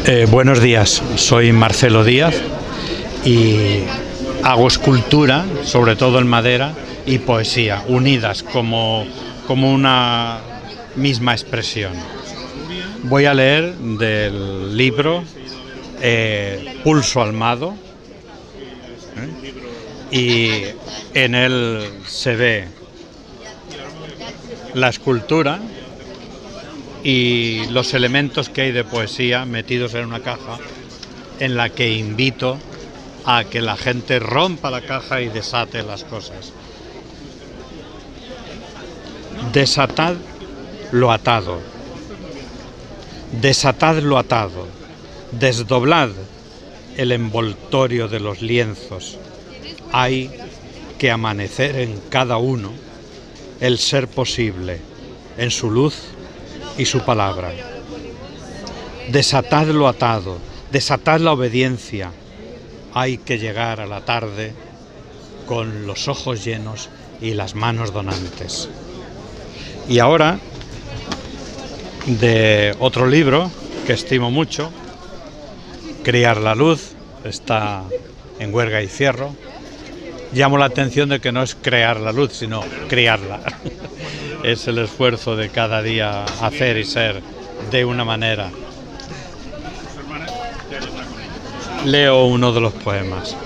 Buenos días, soy Marcelo Díaz y hago escultura, sobre todo en madera, y poesía, unidas como una misma expresión. Voy a leer del libro Pulso Almado, y en él se ve la escultura y los elementos que hay de poesía metidos en una caja, en la que invito a que la gente rompa la caja y desate las cosas. Desatad lo atado, desatad lo atado, desdoblad el envoltorio de los lienzos. Hay que amanecer en cada uno el ser posible, en su luz y su palabra. Desatad lo atado, desatad la obediencia. Hay que llegar a la tarde con los ojos llenos y las manos donantes. Y ahora, de otro libro que estimo mucho, Criar la luz, está en Huerga y Fierro. Llamo la atención de que no es crear la luz, sino criarla. Es el esfuerzo de cada día hacer y ser de una manera. Leo uno de los poemas.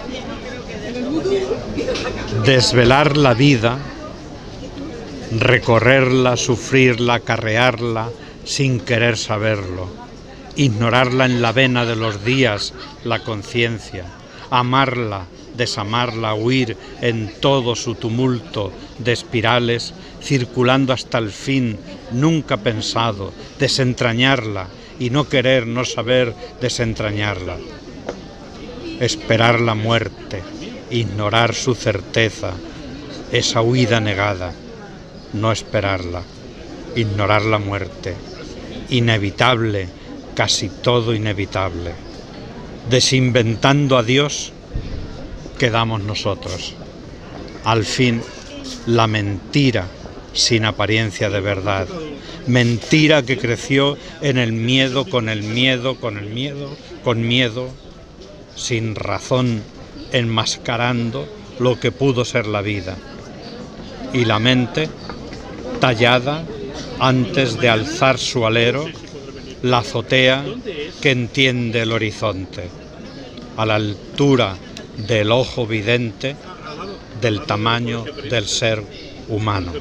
Desvelar la vida, recorrerla, sufrirla, acarrearla sin querer saberlo, ignorarla en la vena de los días, la conciencia, amarla, desamarla, huir en todo su tumulto de espirales, circulando hasta el fin, nunca pensado, desentrañarla y no querer, no saber desentrañarla. Esperar la muerte, ignorar su certeza, esa huida negada, no esperarla, ignorar la muerte, inevitable, casi todo inevitable. Desinventando a Dios, quedamos nosotros. Al fin, la mentira sin apariencia de verdad. Mentira que creció en el miedo, con el miedo, con el miedo, con miedo, sin razón, enmascarando lo que pudo ser la vida. Y la mente, tallada antes de alzar su alero, la azotea que entiende el horizonte, a la altura del ojo vidente, del tamaño del ser humano.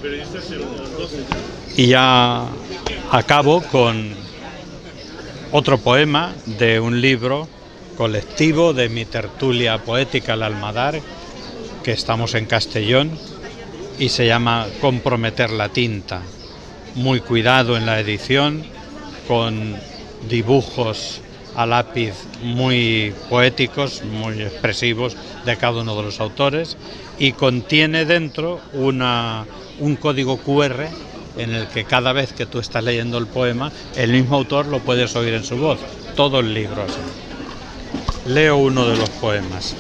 Y ya acabo con otro poema de un libro colectivo de mi tertulia poética El Almadar, que estamos en Castellón, y se llama Comprometer la tinta. Muy cuidado en la edición, con dibujos a lápiz muy poéticos, muy expresivos de cada uno de los autores, y contiene dentro un código QR en el que cada vez que tú estás leyendo el poema, el mismo autor lo puedes oír en su voz, todo el libro así. Leo uno de los poemas.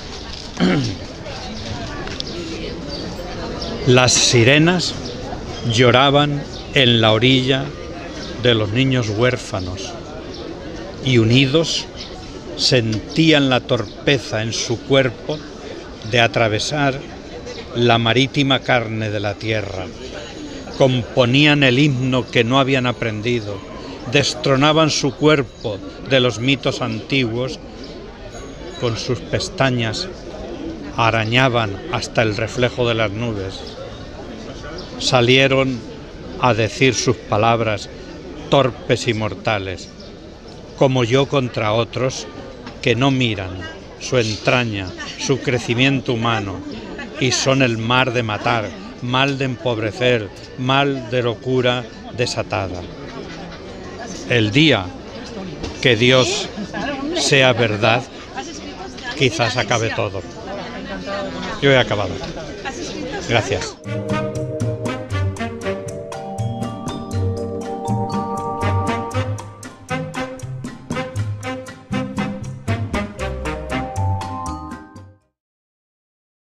Las sirenas lloraban en la orilla de los niños huérfanos y unidos sentían la torpeza en su cuerpo de atravesar la marítima carne de la tierra. Componían el himno que no habían aprendido, destronaban su cuerpo de los mitos antiguos, con sus pestañas arañaban hasta el reflejo de las nubes. Salieron a decir sus palabras torpes y mortales, como yo contra otros que no miran su entraña, su crecimiento humano, y son el mar de matar, mal de empobrecer, mal de locura desatada. El día que Dios sea verdad, quizás acabe todo. Yo he acabado. Gracias.